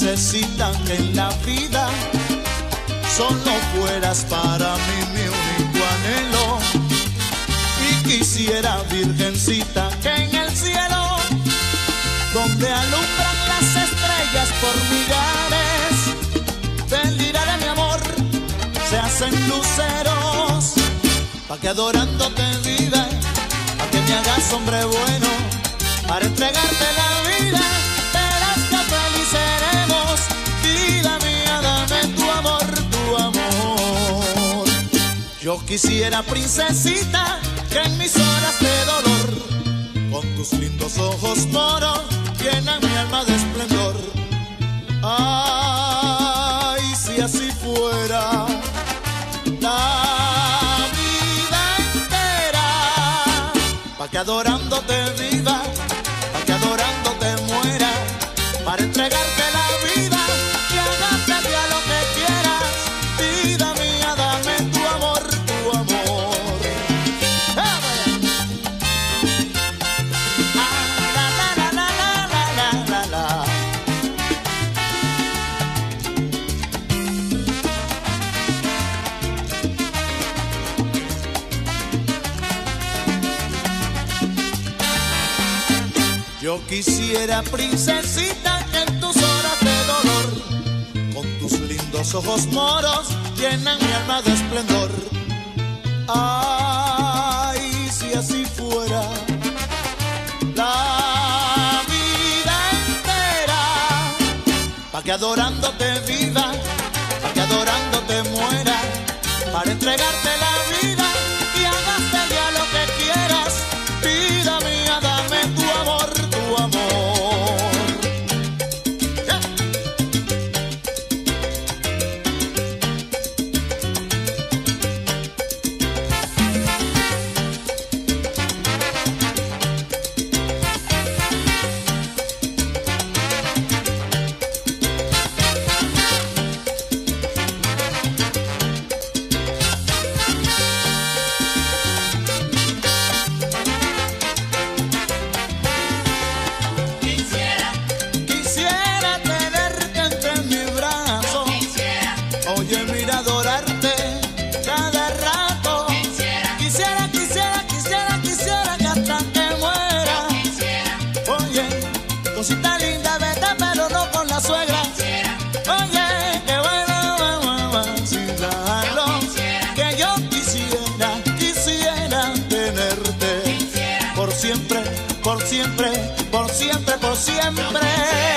princesita, que en la vida solo fueras para mí mi único anhelo. Y quisiera, virgencita, que en el cielo, donde alumbran las estrellas por millares, del lira de mi amor se hacen luceros, pa' que adorándote viva, pa' que me hagas hombre bueno, para entregarte la vida. Verás que feliz seremos, vida mía, dame tu amor, tu amor. Yo quisiera, princesita, que en mis horas de dolor, con tus lindos ojos moros, llenan mi alma de esplendor. Ay, si así fuera la vida entera, pa' que adorándote viva, pa' que adorándote muera, para entregarte la vida y hagarte a lo que quieras. Vida mía, dame tu amor, tu amor. Yo quisiera, princesita, que en tus horas de dolor, con tus lindos ojos moros, llenan mi alma de esplendor. Ay, si así fuera la vida entera, pa' que adorándote viva, pa' que adorándote muera, para entregarte la vida y hagaste ya lo que quieras. Vida mía, dame tu amor, tu amor. Yeah. Quisiera tenerte entre mis brazos, oye, mira, adorarte cada rato. Quisiera que hasta que muera. Oye, cosita linda, vete, pero no con la suegra. Oye, qué bueno, vacilarlo, que yo quisiera tenerte por siempre, por siempre, por siempre, por siempre.